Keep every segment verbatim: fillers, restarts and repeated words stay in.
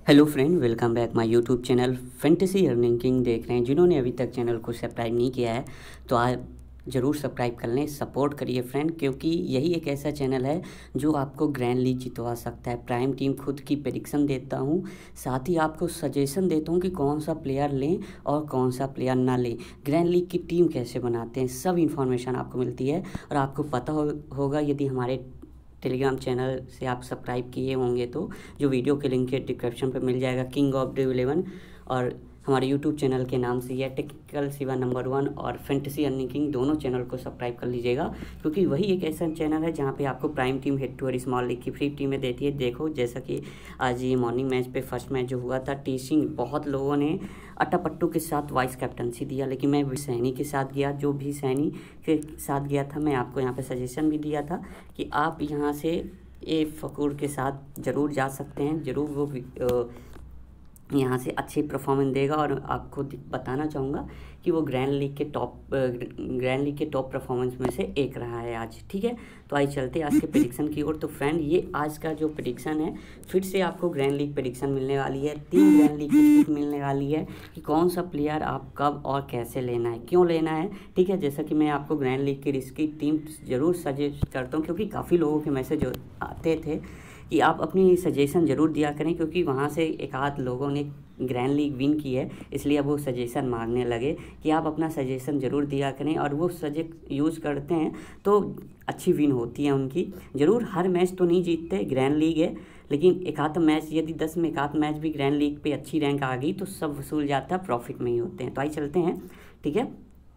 Hello friend, welcome back my YouTube channel fantasy earning king देख रहे हैं। जिन्होंने अभी तक चैनल को सब्सक्राइब नहीं किया है तो आप ज़रूर सब्सक्राइब कर लें, सपोर्ट करिए फ्रेंड, क्योंकि यही एक ऐसा चैनल है जो आपको ग्रैंड लीग जितवा सकता है। प्राइम टीम खुद की प्रेडिक्शन देता हूँ, साथ ही आपको सजेशन देता हूँ कि कौन सा प्लेयर लें और कौन सा प्लेयर ना लें। ग्रैंड लीग की टीम कैसे बनाते हैं, सब इन्फॉर्मेशन आपको मिलती है। और आपको पता हो, होगा यदि हमारे टेलीग्राम चैनल से आप सब्सक्राइब किए होंगे तो जो वीडियो के लिंक है डिस्क्रिप्शन पे मिल जाएगा, किंग ऑफ द इलेवन। और हमारे यूट्यूब चैनल के नाम से यह टेक्निकल शिवा नंबर वन और फैंटेसी अर्निंग किंग दोनों चैनल को सब्सक्राइब कर लीजिएगा, क्योंकि वही एक ऐसा चैनल है जहां पे आपको prime team, head to head, small league की फ्री टीमें देती है। देखो जैसा कि आज ये मॉर्निंग मैच पे फर्स्ट मैच जो हुआ था टीसिंग, बहुत लोगों ने अट्टापट्टू के साथ वाइस कैप्टनसी दिया, लेकिन मैं भी सैनी के साथ गया। जो भी सैनी के साथ गया था मैं आपको यहाँ पे सजेशन भी दिया था कि आप यहाँ से ए फ़कूर के साथ ज़रूर जा सकते हैं, ज़रूर वो यहाँ से अच्छी परफॉर्मेंस देगा। और आपको बताना चाहूँगा कि वो ग्रैंड लीग के टॉप ग्रैंड लीग के टॉप परफॉर्मेंस में से एक रहा है आज। ठीक है, तो आइए चलते हैं आज के प्रेडिक्शन की ओर। तो फ्रेंड, ये आज का जो प्रेडिक्शन है, फिर से आपको ग्रैंड लीग प्रेडिक्शन मिलने वाली है। तीन ग्रैंड लीग की टिप मिलने वाली है कि कौन सा प्लेयर आप कब और कैसे लेना है, क्यों लेना है। ठीक है, जैसा कि मैं आपको ग्रैंड लीग की रिस्की टीम ज़रूर सजेस्ट करता हूँ, क्योंकि काफ़ी लोगों के मैसेज आते थे कि आप अपनी सजेशन ज़रूर दिया करें, क्योंकि वहाँ से एक आध लोगों ने ग्रैंड लीग विन की है, इसलिए अब वो सजेशन मांगने लगे कि आप अपना सजेशन ज़रूर दिया करें। और वो सजेस्ट यूज़ करते हैं तो अच्छी विन होती है उनकी। ज़रूर हर मैच तो नहीं जीतते, ग्रैंड लीग है, लेकिन एक आध मैच, यदि दस में एक आध मैच भी ग्रैंड लीग पे अच्छी रैंक आ गई तो सब वसूल जाता है, प्रॉफिट में ही होते हैं। तो आइए चलते हैं। ठीक है,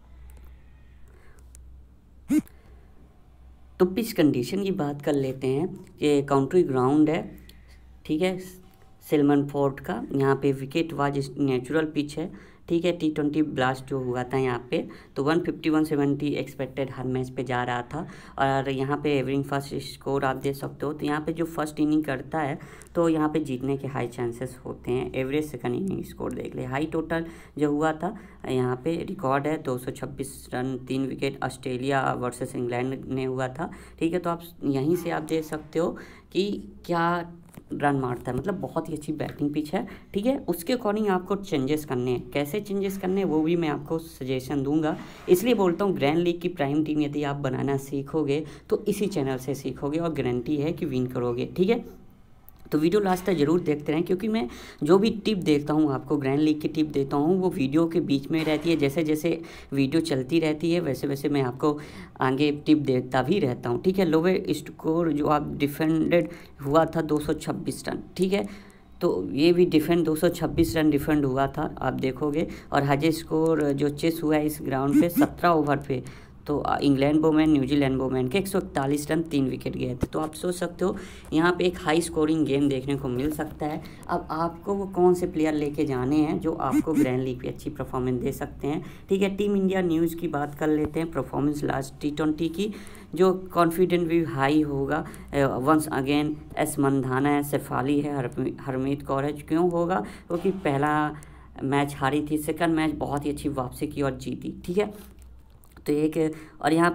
तो पिच कंडीशन की बात कर लेते हैं। ये काउंट्री ग्राउंड है, ठीक है, सिलमन फोर्ट का। यहाँ पे विकेट वाज नेचुरल पिच है। ठीक है, टी ट्वेंटी ब्लास्ट जो हुआ था यहाँ पे, तो one fifty one seventy expected हर मैच पे जा रहा था। और यहाँ पे एवरिंग फर्स्ट स्कोर आप देख सकते हो, तो यहाँ पे जो फर्स्ट इनिंग करता है तो यहाँ पे जीतने के हाई चांसेस होते हैं। एवरेज सेकंड इनिंग स्कोर देख ले, हाई टोटल जो हुआ था यहाँ पे रिकॉर्ड है दो सौ छब्बीस रन, तीन विकेट ऑस्ट्रेलिया वर्सेस इंग्लैंड ने हुआ था। ठीक है, तो आप यहीं से आप देख सकते हो कि क्या रन मारता है, मतलब बहुत ही अच्छी बैटिंग पिच है। ठीक है, उसके अकॉर्डिंग आपको चेंजेस करने हैं, कैसे चेंजेस करने हैं वो भी मैं आपको सजेशन दूंगा। इसलिए बोलता हूँ ग्रैंड लीग की प्राइम टीम यदि आप बनाना सीखोगे तो इसी चैनल से सीखोगे और गारंटी है कि विन करोगे। ठीक है, तो वीडियो लास्ट तक जरूर देखते रहें, क्योंकि मैं जो भी टिप देता हूँ आपको, ग्रैंड लीग की टिप देता हूँ, वो वीडियो के बीच में रहती है। जैसे जैसे वीडियो चलती रहती है वैसे वैसे मैं आपको आगे टिप देता भी रहता हूँ। ठीक है, लोअर स्कोर जो आप डिफेंडेड हुआ था दो सौ छब्बीस रन, ठीक है, तो ये भी डिफेंड दो सौ छब्बीस रन डिफेंड हुआ था, आप देखोगे। और हाई स्कोर जो चेस हुआ है इस ग्राउंड पे सत्रह ओवर पे, तो इंग्लैंड बोमैन, न्यूजीलैंड बोमैन के एक सौ इकतालीस रन, तीन विकेट गए थे। तो आप सोच सकते हो यहाँ पे एक हाई स्कोरिंग गेम देखने को मिल सकता है। अब आपको वो कौन से प्लेयर लेके जाने हैं जो आपको ग्रैंड लीग पे अच्छी परफॉर्मेंस दे सकते हैं। ठीक है, टीम इंडिया न्यूज़ की बात कर लेते हैं, परफॉर्मेंस लास्ट टी ट्वेंटी की, जो कॉन्फिडेंट भी हाई होगा। वंस अगेन एस मंधाना है, शेफाली है, हरमीत कौर है। क्यों होगा, क्योंकि पहला मैच हारी थी, सेकंड मैच बहुत ही अच्छी वापसी की और जीती। ठीक है, तो एक और यहाँ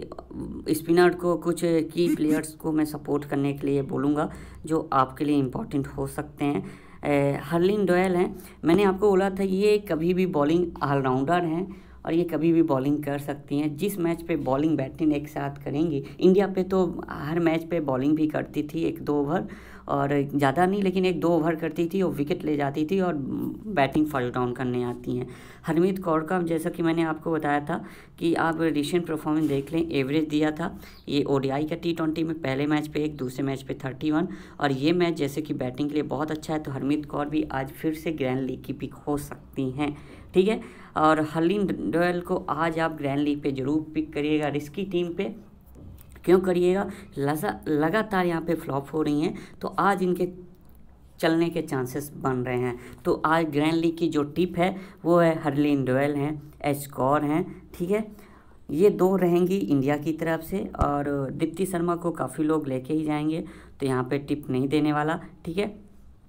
पे स्पिनर को, कुछ की प्लेयर्स को मैं सपोर्ट करने के लिए बोलूँगा जो आपके लिए इम्पोर्टेंट हो सकते हैं। हर्लिन डोयल हैं, मैंने आपको बोला था ये कभी भी बॉलिंग ऑलराउंडर हैं और ये कभी भी बॉलिंग कर सकती हैं। जिस मैच पे बॉलिंग बैटिंग एक साथ करेंगी, इंडिया पे तो हर मैच पे बॉलिंग भी करती थी, एक दो ओवर और ज़्यादा नहीं, लेकिन एक दो ओवर करती थी और विकेट ले जाती थी और बैटिंग फॉल डाउन करने आती हैं। हरमीत कौर का जैसा कि मैंने आपको बताया था कि आप रिसेंट परफॉर्मेंस देख लें, एवरेज दिया था ये ओडीआई का टी ट्वेंटी में, पहले मैच पे एक, दूसरे मैच पे थर्टी वन, और ये मैच जैसे कि बैटिंग के लिए बहुत अच्छा है। तो हरमीत कौर भी आज फिर से ग्रैंड लीग की पिक हो सकती हैं। ठीक है, और हर्लिन डोयल को आज आप ग्रैंड लीग पे जरूर पिक करिएगा, रिस्की टीम पे। क्यों करिएगा, लगातार यहाँ पे फ्लॉप हो रही हैं, तो आज इनके चलने के चांसेस बन रहे हैं। तो आज ग्रैंड लीग की जो टिप है वो है हर्लिन डोयल हैं, एच कौर हैं। ठीक है, ये दो रहेंगी इंडिया की तरफ से, और दीप्ति शर्मा को काफ़ी लोग लेके ही जाएंगे, तो यहाँ पे टिप नहीं देने वाला। ठीक है,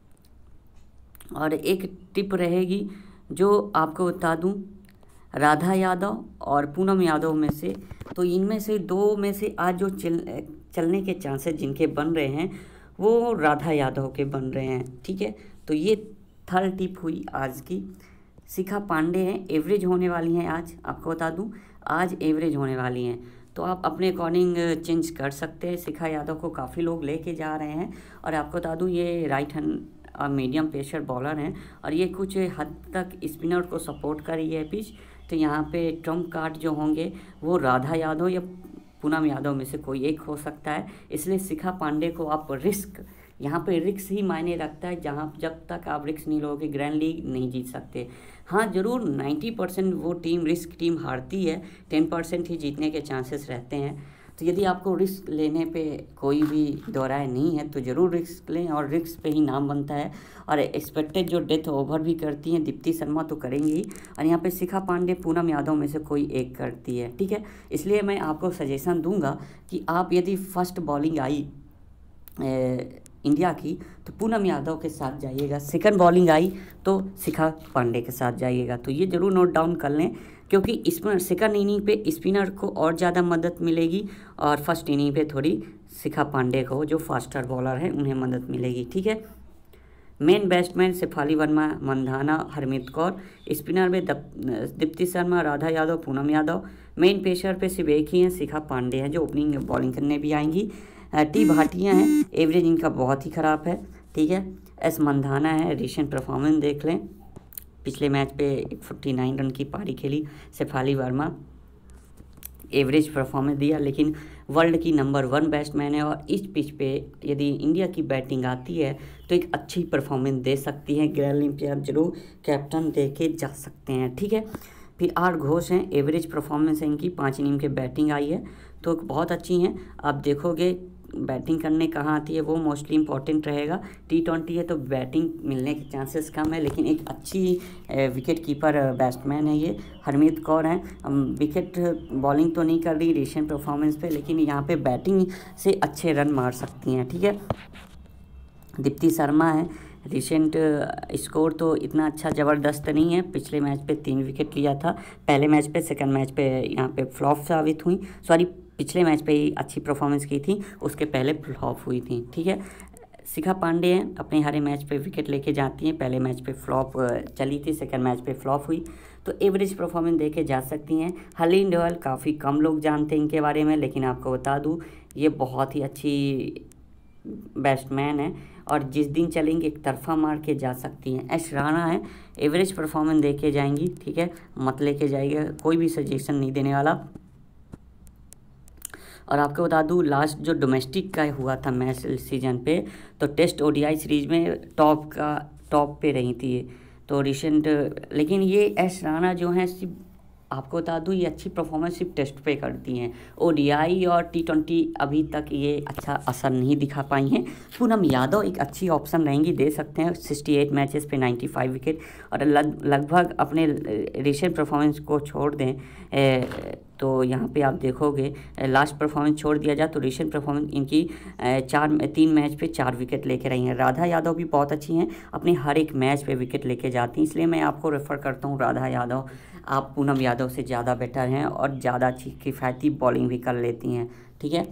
और एक टिप रहेगी जो आपको बता दूं, राधा यादव और पूनम यादव में से, तो इनमें से दो में से आज जो चल चलने के चांसेस जिनके बन रहे हैं वो राधा यादव के बन रहे हैं। ठीक है, तो ये थर्ड टिप हुई आज की। शिखा पांडे हैं, एवरेज होने वाली हैं आज, आपको बता दूं आज एवरेज होने वाली हैं, तो आप अपने अकॉर्डिंग चेंज कर सकते हैं। शिखा यादव को काफ़ी लोग लेके जा रहे हैं, और आपको बता दूं ये right hand medium pacer bowler हैं, और ये कुछ हद तक स्पिनर को सपोर्ट कर रही है पिच। तो यहाँ पे ट्रम्प कार्ड जो होंगे वो राधा यादव या पूनम यादव में से कोई एक हो सकता है, इसलिए शिखा पांडे को आप रिस्क, यहाँ पे रिस्क ही मायने रखता है। जहाँ जब तक आप रिस्क नहीं लोगे ग्रैंड लीग नहीं जीत सकते। हाँ ज़रूर नब्बे परसेंट वो टीम रिस्क टीम हारती है, दस परसेंट ही जीतने के चांसेस रहते हैं। तो यदि आपको रिस्क लेने पे कोई भी दो राय नहीं है तो ज़रूर रिस्क लें, और रिस्क पे ही नाम बनता है। और एक्सपेक्टेड जो डेथ ओवर भी करती हैं दीप्ति शर्मा तो करेंगी ही, और यहाँ पे शिखा पांडे पूनम यादव में से कोई एक करती है, ठीक है। इसलिए मैं आपको सजेशन दूंगा कि आप यदि फर्स्ट बॉलिंग आई ए, इंडिया की तो पूनम यादव के साथ जाइएगा, सेकंड बॉलिंग आई तो शिखा पांडे के साथ जाइएगा। तो ये ज़रूर नोट डाउन कर लें, क्योंकि स्पिनर सेकंड इनिंग पे स्पिनर को और ज़्यादा मदद मिलेगी, और फर्स्ट इनिंग पे थोड़ी शिखा पांडे को जो फास्टर बॉलर हैं उन्हें मदद मिलेगी, ठीक है। Main batsman Shafali Verma, Mandhana, Harmeet Kaur, spinner में दीप्ति शर्मा, राधा यादव, पूनम यादव। मेन पेसर पे सिर्फ एक ही हैं, शिखा पांडे हैं जो ओपनिंग बॉलिंग करने भी आएंगी। टी भाटिया हैं, एवरेज इनका बहुत ही ख़राब है, ठीक है। एस मंधाना है, रिसेंट परफॉर्मेंस देख लें, पिछले मैच पे एक सौ उनचास रन की पारी खेली। शेफाली वर्मा एवरेज परफॉर्मेंस दिया, लेकिन वर्ल्ड की नंबर वन बैट्समैन है, और इस पिच पे यदि इंडिया की बैटिंग आती है तो एक अच्छी परफॉर्मेंस दे सकती है। ग्रैंड लीग पे आप जरूर कैप्टन दे के जा सकते हैं, ठीक है। फिर आर घोष हैं, एवरेज परफॉर्मेंस है इनकी, पाँच इनिंग के बैटिंग आई है तो बहुत अच्छी हैं। आप देखोगे बैटिंग करने कहाँ आती है वो मोस्टली इंपॉर्टेंट रहेगा। टी ट्वेंटी है तो बैटिंग मिलने के चांसेस कम है, लेकिन एक अच्छी विकेट कीपर बैट्समैन है ये। हरमीत कौर हैं, विकेट बॉलिंग तो नहीं कर रही रिसेंट परफॉर्मेंस पे, लेकिन यहाँ पे बैटिंग से अच्छे रन मार सकती हैं, ठीक है। दीप्ति शर्मा है, रिसेंट स्कोर तो इतना अच्छा ज़बरदस्त नहीं है, पिछले मैच पे तीन विकेट लिया था, पहले मैच पे सेकंड मैच पे यहाँ पे फ्लॉप साबित हुई, सॉरी पिछले मैच पे ही अच्छी परफॉर्मेंस की थी, उसके पहले फ्लॉप हुई थी, ठीक है। शिखा पांडे हैं, अपने हर मैच पे विकेट लेके जाती हैं, पहले मैच पे फ्लॉप चली थी, सेकंड मैच पे फ्लॉप हुई, तो एवरेज परफॉर्मेंस देके जा सकती हैं। हरलीन डोयल काफ़ी कम लोग जानते हैं इनके बारे में, लेकिन आपको बता दूँ ये बहुत ही अच्छी बैट्समैन है, और जिस दिन चलेंगे एक तरफा मार के जा सकती हैं। एश राणा है, एवरेज परफॉर्मेंस देके जाएंगी, ठीक है, मत लेके जाइएगा, कोई भी सजेशन नहीं देने वाला। और आपको बता दूं लास्ट जो डोमेस्टिक का हुआ था मैच सीजन पे, तो टेस्ट ओडीआई सीरीज में टॉप का टॉप पे रही थी, तो रिसेंट, लेकिन ये एश राणा जो हैं सिर्फ आपको बता दूं ये अच्छी परफॉर्मेंस सिर्फ टेस्ट पे करती हैं, ओडीआई और टी ट्वेंटी अभी तक ये अच्छा असर नहीं दिखा पाई हैं। पूनम यादव एक अच्छी ऑप्शन रहेंगी, दे सकते हैं, अड़सठ मैचेस पे पचानवे विकेट, और लग लगभग अपने रिसेंट परफॉर्मेंस को छोड़ दें ए, तो यहाँ पे आप देखोगे लास्ट परफॉर्मेंस छोड़ दिया जाए तो रिसेंट परफॉर्मेंस इनकी चार तीन मैच पे चार विकेट लेके रही हैं। राधा यादव भी बहुत अच्छी हैं, अपने हर एक मैच पे विकेट लेके जाती हैं, इसलिए मैं आपको रेफ़र करता हूँ राधा यादव। आप पूनम यादव से ज़्यादा बेटर हैं और ज़्यादा अच्छी किफ़ायती बॉलिंग भी कर लेती हैं, ठीक है।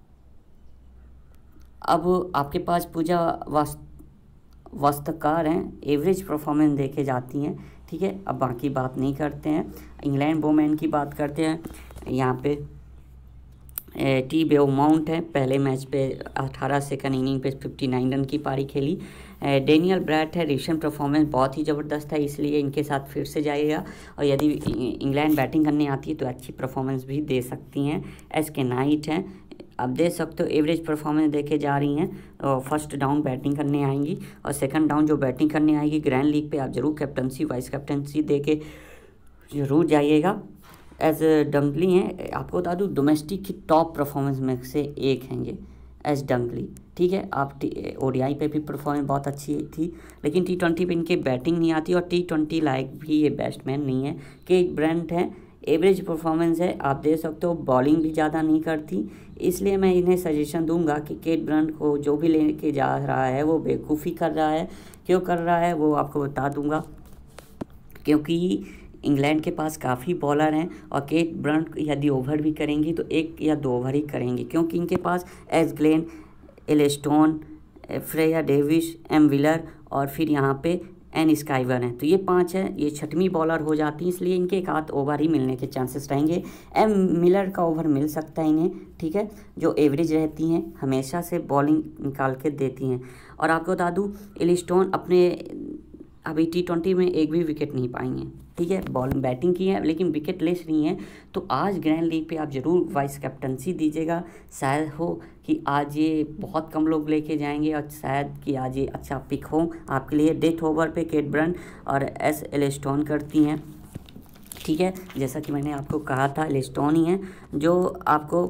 अब आपके पास पूजा वस्त वस्त्रकार हैं, एवरेज परफॉर्मेंस देके जाती हैं, ठीक है। अब बाकी बात नहीं करते हैं, इंग्लैंड वोमेन की बात करते हैं। यहाँ पे टी बेवमाउंट है, पहले मैच पे अठारह सेकंड इनिंग पे उनसठ रन की पारी खेली। डेनियल ब्रैट है, रिसेंट परफॉर्मेंस बहुत ही ज़बरदस्त है, इसलिए इनके साथ फिर से जाइएगा, और यदि इंग्लैंड बैटिंग करने आती है तो अच्छी परफॉर्मेंस भी दे सकती हैं। एस के नाइट हैं, आप देख सकते हो एवरेज परफॉर्मेंस देखे जा रही हैं, और फर्स्ट डाउन बैटिंग करने आएंगी, और सेकंड डाउन जो बैटिंग करने आएगी ग्रैंड लीग पे आप जरूर कैप्टनसी वाइस कैप्टनसी दे के जरूर जाइएगा। एज डंगली हैं, आपको बता दूँ डोमेस्टिक की टॉप परफॉर्मेंस में से एक हैं ये एस डंगली, ठीक है। आप ओडीआई पे भी परफॉर्मेंस बहुत अच्छी थी, लेकिन टी ट्वेंटी पे इनके बैटिंग नहीं आती, और टी ट्वेंटी लायक भी ये बैट्समैन नहीं है। केट ब्रंट है, एवरेज परफॉर्मेंस है, आप देख सकते हो बॉलिंग भी ज़्यादा नहीं करती, इसलिए मैं इन्हें सजेशन दूंगा कि केट ब्रंट को जो भी लेके जा रहा है वो बेवकूफ़ी कर रहा है। क्यों कर रहा है वो आपको बता दूंगा, क्योंकि इंग्लैंड के पास काफ़ी बॉलर हैं, और केट ब्रंट यदि ओवर भी करेंगी तो एक या दो ओवर ही करेंगी, क्योंकि इनके पास S Glenn, Ecclestone, Freya Davies, M Villiers और फिर यहाँ पे एन स्काइवर हैं। तो ये पांच है, ये छठवीं बॉलर हो जाती है, इसलिए इनके एक आध ओवर ही मिलने के चांसेस रहेंगे। एम मिलर का ओवर मिल सकता है इन्हें, ठीक है, जो एवरेज रहती हैं, हमेशा से बॉलिंग निकाल के देती हैं। और आपको बता दूँ एलिस्टोन अपने अभी टी ट्वेंटी में एक भी विकेट नहीं पाएंगे, ठीक है, बॉल बैटिंग की है लेकिन विकेट लेस नहीं है। तो आज ग्रैंड लीग पे आप ज़रूर वाइस कैप्टनसी दीजिएगा, शायद हो कि आज ये बहुत कम लोग लेके जाएंगे और शायद कि आज ये अच्छा पिक हो आपके लिए। डेथ ओवर पे केट ब्रंट और एस एलिस्टोन करती हैं, ठीक है, जैसा कि मैंने आपको कहा था एलिस्टोन ही है जो आपको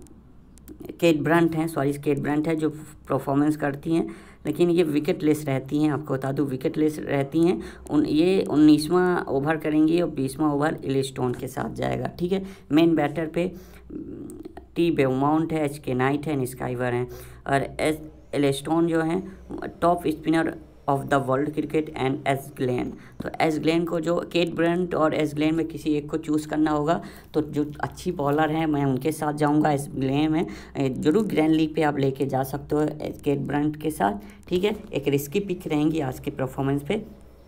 केट ब्रंट हैं, सॉरी केट ब्रंट है जो परफॉर्मेंस करती हैं, लेकिन ये विकेट लेस रहती हैं। आपको बता दूँ विकेट लेस रहती हैं। उन ये उन्नीसवां ओवर करेंगी और बीसवां ओवर एलिस्टोन के साथ जाएगा, ठीक है। मेन बैटर पे टी बेउमाउंट है, एच के नाइट है, स्काइवर हैं और एस एलिस्टोन जो हैं top spinner of the world cricket and S Glenn. तो एस ग्लेन को जो केट ब्रंट और एस ग्लेन में किसी एक को चूज़ करना होगा, तो जो अच्छी बॉलर हैं मैं उनके साथ जाऊंगा। एस ग्लेन में जरूर ग्रैंड लीग पे आप लेके जा सकते हो केट ब्रंट के साथ, ठीक है। एक रिस्की पिक रहेंगी आज के परफॉर्मेंस पे।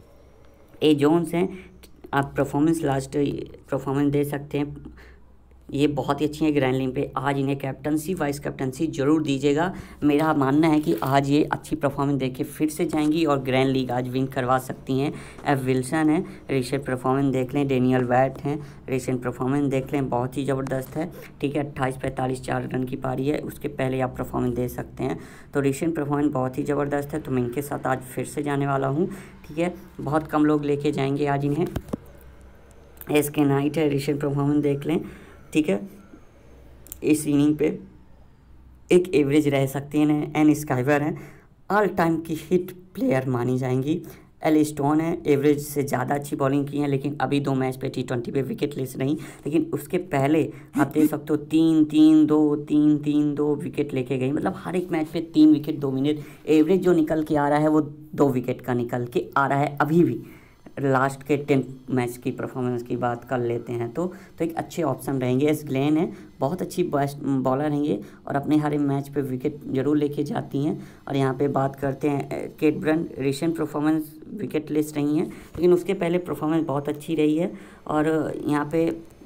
ए जोन्स हैं, आप परफॉर्मेंस लास्ट परफॉर्मेंस दे सकते हैं, ये बहुत ही अच्छी है ग्रैंड लीग पे। आज इन्हें कैप्टनसी वाइस कैप्टनसी जरूर दीजिएगा। मेरा मानना है कि आज ये अच्छी परफॉर्मेंस देके फिर से जाएंगी और ग्रैंड लीग आज विन करवा सकती हैं। एफ विल्सन है, रिसेंट परफॉर्मेंस देख लें। डेनियल वैट हैं, रिसेंट परफॉर्मेंस देख लें, बहुत ही ज़बरदस्त है, ठीक है। अट्ठाईस पैंतालीस चार रन की पारी है, उसके पहले आप परफॉर्मेंस दे सकते हैं। तो रिसेंट परफॉर्मेंस बहुत ही ज़बरदस्त है, तो मैं इनके साथ आज फिर से जाने वाला हूँ, ठीक है। बहुत कम लोग लेके जाएंगे आज इन्हें। एस के नाइट है, रिसेंट परफॉर्मेंस देख लें, ठीक है। इस इनिंग पे एक एवरेज रह सकती हैं। एन स्काइवर हैं, ऑल टाइम की हिट प्लेयर मानी जाएंगी। एलिस्टोन है, एवरेज से ज़्यादा अच्छी बॉलिंग की है, लेकिन अभी दो मैच पे टी ट्वेंटी पे विकेट लेस रही, लेकिन उसके पहले आप देख सकते हो तीन तीन दो तीन तीन दो विकेट लेके गई। मतलब हर एक मैच पे तीन विकेट दो मिनट एवरेज जो निकल के आ रहा है वो दो विकेट का निकल के आ रहा है अभी भी। लास्ट के टेन मैच की परफॉर्मेंस की बात कर लेते हैं तो तो एक अच्छे ऑप्शन रहेंगे। एस ग्लेन है, बहुत अच्छी बॉलर रहेंगे और अपने हर मैच पे विकेट जरूर लेके जाती हैं। और यहाँ पे बात करते हैं Kate Brunt, recent performance wicketless रही हैं, लेकिन उसके पहले परफॉर्मेंस बहुत अच्छी रही है। और यहाँ पे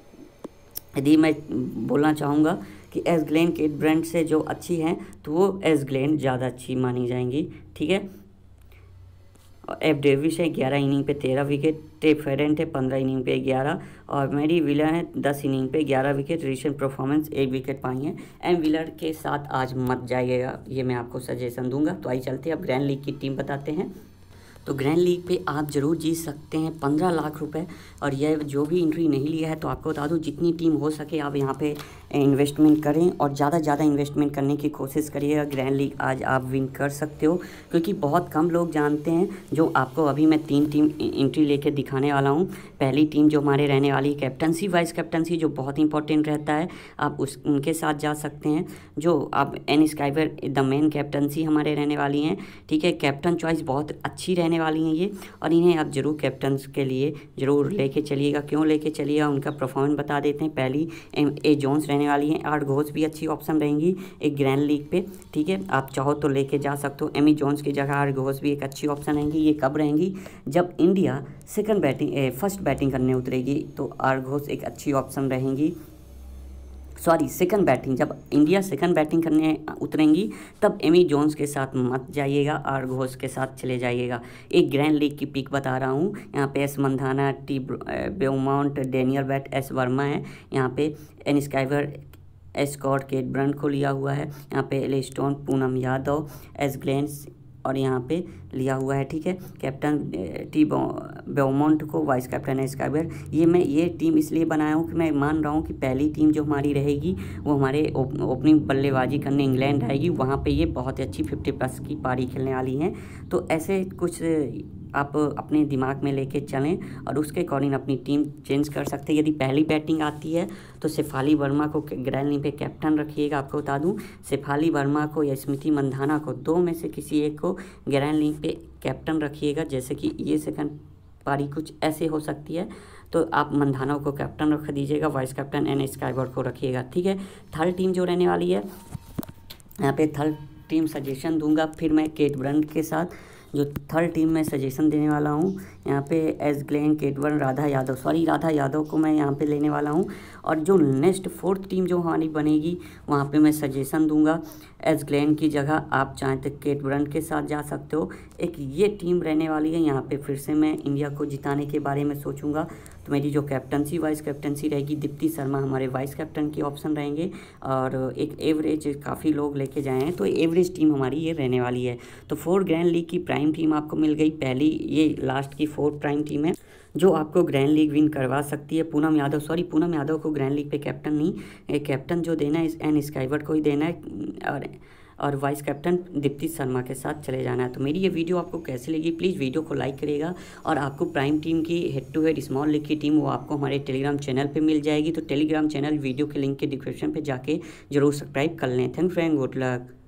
यदि मैं बोलना चाहूँगा कि एस ग्लेन केट ब्रंट से जो अच्छी हैं तो वो एस ग्लेन ज़्यादा अच्छी मानी जाएंगी, ठीक है। एफ डेविस है, ग्यारह इनिंग पे तेरह विकेट। टेप फेरेंट है, पंद्रह इनिंग पे ग्यारह। और मैरी विलर है, दस इनिंग पे ग्यारह विकेट। रिसेंट परफॉर्मेंस एक विकेट पाई हैं। एम विलर के साथ आज मत जाइएगा, ये मैं आपको सजेशन दूंगा। तो आइए चलते हैं अब ग्रैंड लीग की टीम बताते हैं। तो ग्रैंड लीग पे आप ज़रूर जीत सकते हैं पंद्रह लाख रुपए। और यह जो भी एंट्री नहीं लिया है तो आपको बता दूं जितनी टीम हो सके आप यहाँ पे इन्वेस्टमेंट करें और ज़्यादा ज़्यादा इन्वेस्टमेंट करने की कोशिश करिएगा। ग्रैंड लीग आज आप विन कर सकते हो, क्योंकि बहुत कम लोग जानते हैं। जो आपको अभी मैं तीन टीम एंट्री लेके दिखाने वाला हूँ। पहली टीम जो हमारे रहने वाली कैप्टनसी वाइस कैप्टनसी जो बहुत इंपॉर्टेंट रहता है, आप उस उनके साथ जा सकते हैं। जो आप N Sciver the main captaincy हमारे रहने वाली हैं, ठीक है। कैप्टन चॉइस बहुत अच्छी रहने वाली हैं ये, और इन्हें आप जरूर कैप्टन के लिए ज़रूर लेके चलिएगा। क्यों लेके चलिएगा उनका परफॉर्मेंस बता देते हैं। पहली एम ए जोन्स रहने वाली हैं, आठ घोष भी अच्छी ऑप्शन रहेंगी एक ग्रैंड लीग पे, ठीक है। आप चाहो तो लेके जा सकते हो। एमी जोन्स की जगह आठ घोष भी एक अच्छी ऑप्शन रहेंगी। ये कब रहेंगी? जब India second batting first batting करने उतरेगी तो आठ घोष एक अच्छी ऑप्शन रहेंगी। सॉरी सेकंड बैटिंग, जब इंडिया सेकंड बैटिंग करने उतरेंगी तब एमी जोन्स के साथ मत जाइएगा, आर घोष के साथ चले जाइएगा। एक ग्रैंड लीग की पिक बता रहा हूँ। यहाँ पे S Mandhana, T Beaumont, Danielle Wyatt, S Verma है। यहाँ पे N Sciver, S Scott, Kate Brunt को लिया हुआ है। यहाँ पे Ecclestone, Poonam Yadav, S Glenns और यहाँ पे लिया हुआ है, ठीक है। कैप्टन टी बेउमाउंट को वाइस कैप्टन है स्काइवर। ये मैं ये टीम इसलिए बनाया हूँ कि मैं मान रहा हूँ कि पहली टीम जो हमारी रहेगी वो हमारे ओपनिंग बल्लेबाजी करने इंग्लैंड आएगी। वहाँ पे ये बहुत ही अच्छी फिफ्टी प्लस की पारी खेलने वाली हैं। तो ऐसे कुछ आप अपने दिमाग में लेके चलें और उसके अकॉर्डिंग अपनी टीम चेंज कर सकते हैं। यदि पहली बैटिंग आती है तो शेफाली वर्मा को ग्रैंड लीग पे कैप्टन रखिएगा। आपको बता दूं शेफाली वर्मा को या स्मृति मंधाना को, दो में से किसी एक को ग्रैंड लीग पे कैप्टन रखिएगा। जैसे कि ये सेकंड पारी कुछ ऐसे हो सकती है तो आप मंधाना को कैप्टन रख दीजिएगा, वाइस कैप्टन एन स्काइवर को रखिएगा, ठीक है। थर्ड टीम जो रहने वाली है, यहाँ पे थर्ड टीम सजेशन दूंगा फिर मैं केट ब्रंट के साथ, जो थर्ड टीम में सजेशन देने वाला हूँ यहाँ पे एस ग्लेन केटवन राधा यादव, सॉरी राधा यादव को मैं यहाँ पे लेने वाला हूँ। और जो नेक्स्ट फोर्थ टीम जो हमारी बनेगी वहाँ पे मैं सजेशन दूंगा एस ग्लेन की जगह आप चाहें तो केटवन के साथ जा सकते हो। एक ये टीम रहने वाली है, यहाँ पे फिर से मैं इंडिया को जिताने के बारे में सोचूंगा। तो मेरी जो कैप्टनसी वाइस कैप्टनसी रहेगी, दीप्ति शर्मा हमारे वाइस कैप्टन की ऑप्शन रहेंगे और एक एवरेज काफ़ी लोग लेके जाए हैं, तो एवरेज टीम हमारी ये रहने वाली है। तो फोर ग्रैंड लीग की प्राइम टीम आपको मिल गई। पहली ये लास्ट की फोर प्राइम टीम है जो आपको ग्रैंड लीग विन करवा सकती है। पूनम यादव, सॉरी पूनम यादव को ग्रैंड लीग पे कैप्टन नहीं, कैप्टन जो देना है एन स्काईवर्ट को ही देना है और और वाइस कैप्टन दीप्ति शर्मा के साथ चले जाना है। तो मेरी ये वीडियो आपको कैसी लगी, प्लीज़ वीडियो को लाइक करिएगा। और आपको प्राइम टीम की head to head small league की टीम वो आपको हमारे टेलीग्राम चैनल पे मिल जाएगी। तो टेलीग्राम चैनल वीडियो के लिंक के डिस्क्रिप्शन पे जाके जरूर सब्सक्राइब कर लें। Thank friend, good luck.